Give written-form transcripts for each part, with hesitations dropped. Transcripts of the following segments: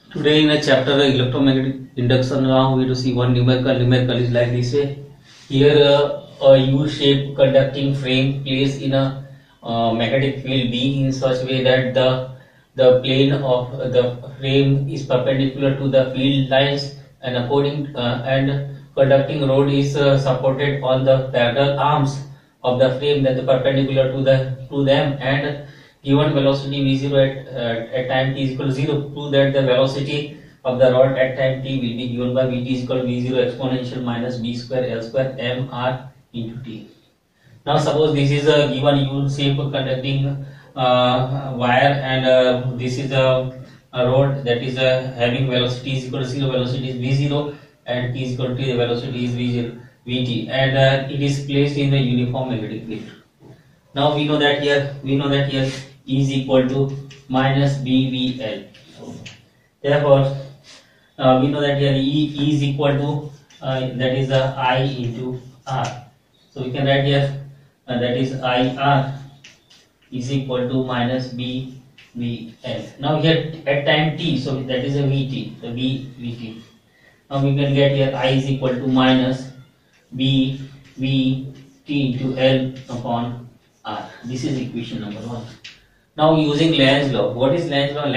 Today in a chapter electromagnetic induction, now we to see one numerical. Numerical is like this way. Here a U-shaped conducting frame placed in a magnetic field B in such way that the plane of the frame is perpendicular to the field lines, and and conducting rod is supported on the parallel arms of the frame that are perpendicular to them, and given velocity v0 at time t is equal to 0, prove that the velocity of the rod at time t will be given by vt is equal to v0 exponential minus b square l square m r into t. Now suppose this is a given U-shaped conducting wire, and this is a rod that is having velocity is equal to 0, velocity is v0, and t is equal to the velocity is v0 vt, and it is placed in the uniform magnetic field. Now we know that here E is equal to minus BVL. Therefore, we know that here E is equal to that is I into R. So we can write here that is IR is equal to minus BVL. Now here at time t, so that is a VT, the VT. Now we can get here I is equal to minus BVT into L upon R. This is equation number 1. Now using Lenz law. What is Lenz law?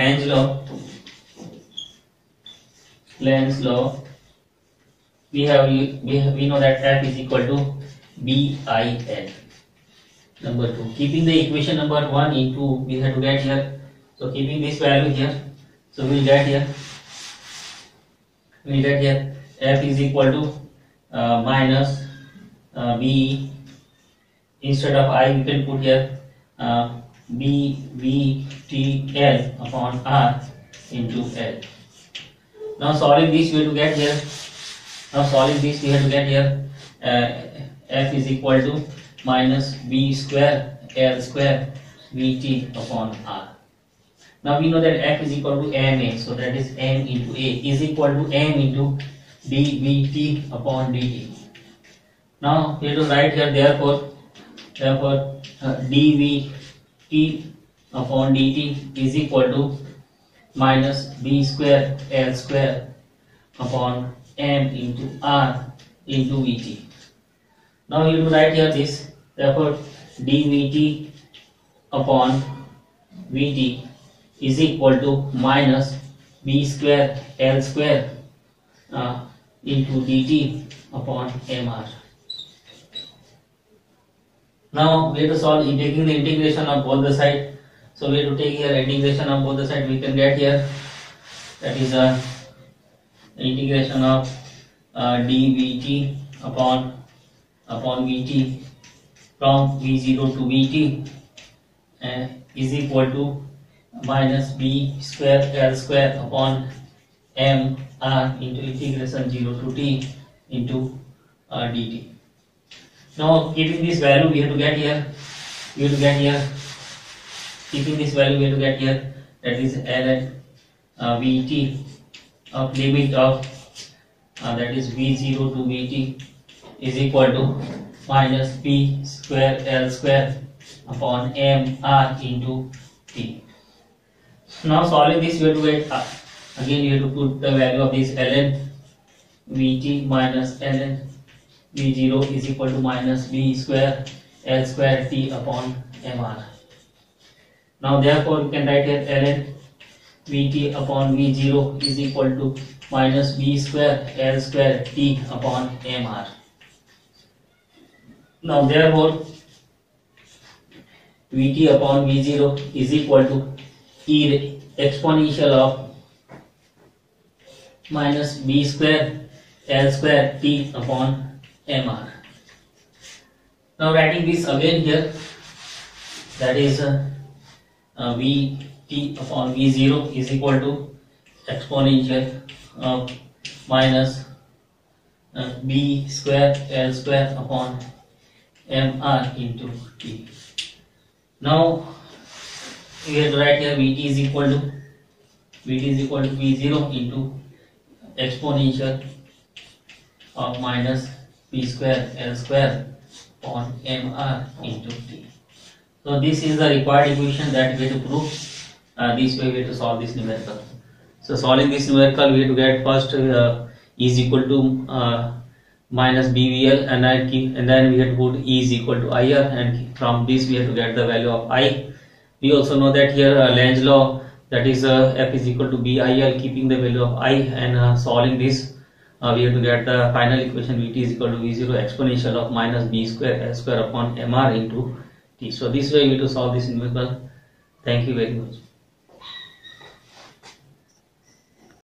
Lenz law. We know that F is equal to BIL. Number 2. Keeping the equation number 1 into, we have to get here. So keeping this value here, so we'll get here F is equal to minus B. Instead of I, we can put here BVTL upon R into L. Now solving this, we have to get here. F is equal to minus B square L square VT upon R. Now we know that F is equal to MA, so that is M into A is equal to M into dVT upon dt. Now we have to write here therefore dVT upon dt is equal to minus B square L square upon M into R into Vt. Now you have to write here this, therefore dVt upon Vt is equal to minus B square L square into dt upon Mr. Now we have to solve taking the integration of both the sides. So we have to take here integration of both the sides. We can get here that is a integration of dVt upon Vt from V0 to Vt is equal to minus B square L square upon M R into integration 0 to T into dt. Now keeping this value, we have to get here. Keeping this value, we have to get here. That is ln Vt of limit of that is V0 to Vt is equal to minus B square L square upon M R into T. Now solving this, we have to get again we have to put the value of this ln Vt minus ln V0 is equal to minus B square L square T upon Mr. Now therefore we can write here ln Vt upon V0 is equal to minus B square L square T upon Mr. Now therefore Vt upon V0 is equal to e exponential of minus B square L square T upon Mr. Now writing this again here, that is Vt upon V0 is equal to exponential of minus B square L square upon Mr into T. Now we have to write here Vt is equal to V0 into exponential of minus B square L square upon Mr into T. So this is the required equation that we have to prove. This way we have to solve this numerical. So solving this numerical, we have to get first E is equal to minus BVL, and then we have to put E is equal to IR, and from this we have to get the value of I. We also know that here Lenz law, that is F is equal to BIL, keeping the value of I, and solving this we have to get the final equation Vt is equal to V0 exponential of minus B square S square upon MR into T. So this way we have to solve this numerical. Thank you very much.